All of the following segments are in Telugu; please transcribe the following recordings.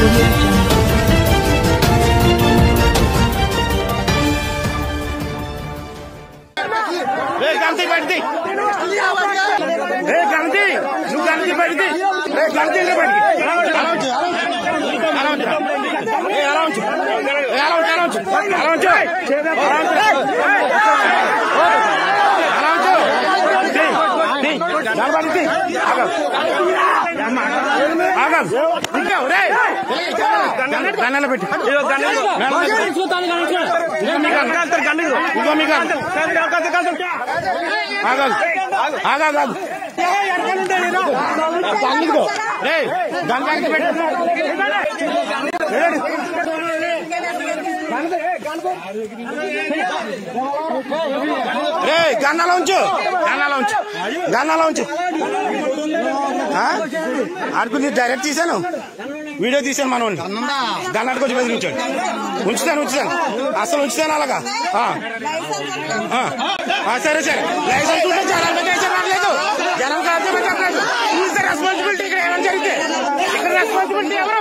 గన్నాలో ఉంచు ఆడుకు డైరెక్ట్ తీసాను, వీడియో తీసాను మన వాళ్ళు గన్నాటికి వచ్చి బెదిరించాడు. ఉంచుతాను అసలు ఉంచుతాను అలాగా. సరే లైసెన్స్ ఉంటే రాలేదు, జనం కాదు పెట్టలేదు. రెస్పాన్సిబిలిటీ ఇక్కడ ఏమైనా జరిగితే ఇక్కడ రెస్పాన్సిబిలిటీ ఎవరు?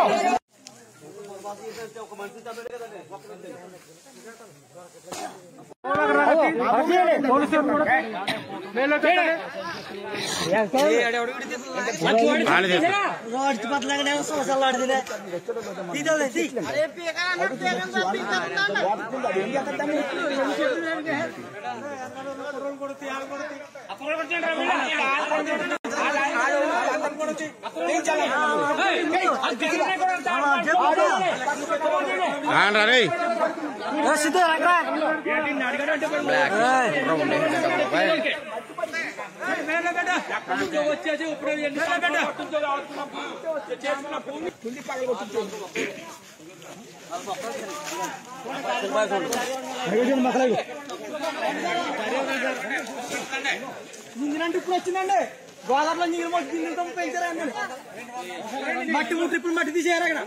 ఇప్పుడు వచ్చిందండి గోదావరిలో నీళ్ళు మొత్తం పెంచారా మట్టి ముట్టి ఇప్పుడు మట్టి తీసేయారు అక్కడ.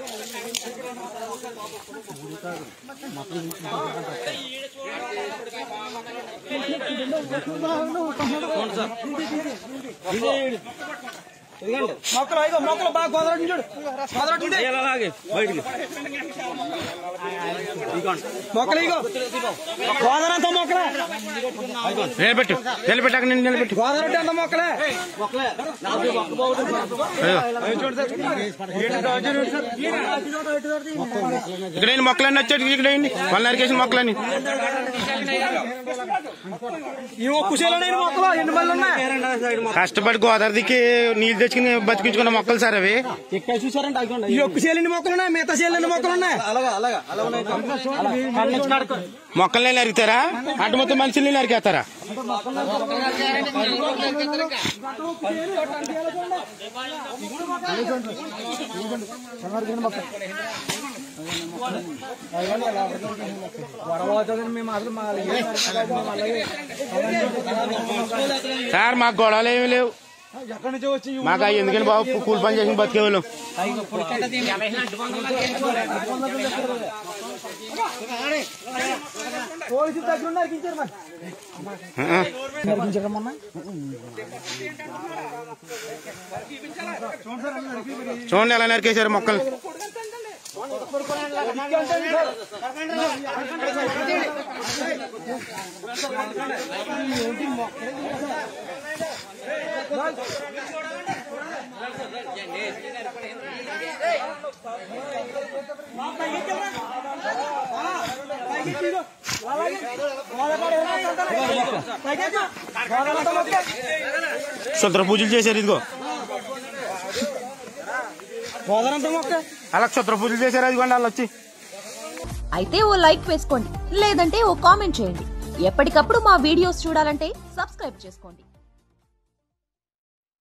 మొక్కలు బాగా గోదావరి చూడు, మొక్కలు ఇగో గోదావరి అంతా మొక్కలే నిలబెట్టాక నిలబెట్టు. గోదావరి అంతా మొక్కలే ఇక్కడ మొక్కలన్నీ వచ్చాడు, ఇక్కడ వాళ్ళు నరికేసిన మొక్కలన్నీ కష్టపడి గోదావరికి నీళ్ళు తెచ్చుకుని బతికించుకున్న మొక్కలు సార్ అవి. ఇక్కడ చూసారంటే ఈ ఒక్క చేలని మొక్కలు ఉన్నాయి, మిగతా చేలని మొక్కలు ఉన్నాయి. మొక్కలనే నరికితారా? అటు మొత్తం మనుషుల్ని నరికేస్తారా? సార్ మాకు గొడవలు ఏమి లేవు, మాకు అవి ఎందుకని బాబు కూలి పని చేసి బతికేవాళ్ళం. చూడండి ఎలా నరికేశారు మొక్కలు. క్షుద్ర పూజలు చేశారు. ఇదిగో అలా క్షుద్ర పూజలు చేశారు. అదిగోండి వాళ్ళు వచ్చి. అయితే ఓ లైక్ వేసుకోండి, లేదంటే ఓ కామెంట్ చేయండి. ఎప్పటికప్పుడు మా వీడియోస్ చూడాలంటే సబ్స్క్రైబ్ చేసుకోండి.